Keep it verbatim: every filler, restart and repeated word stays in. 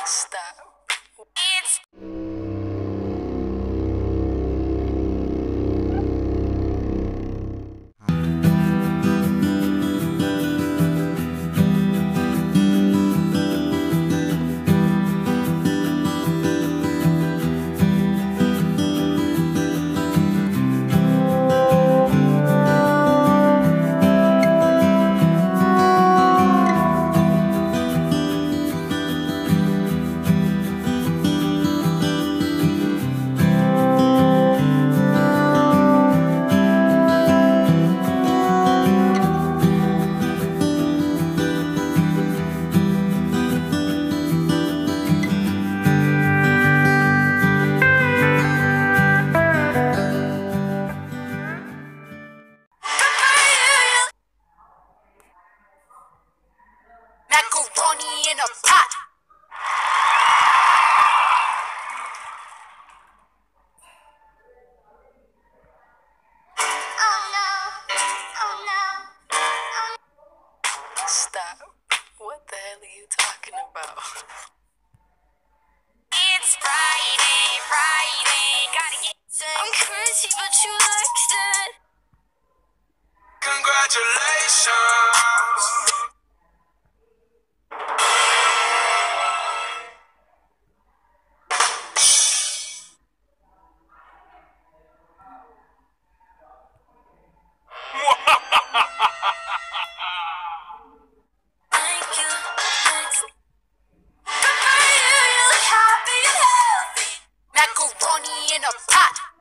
Stop. It's macaroni in a pot. Oh no, oh no, oh no. Stop. What the hell are you talking about? It's Friday, Friday, gotta get sick. I'm crazy, but you like that. Congratulations. Thank you. Thanks. Good for you, you look happy and healthy. Macaroni in a pot.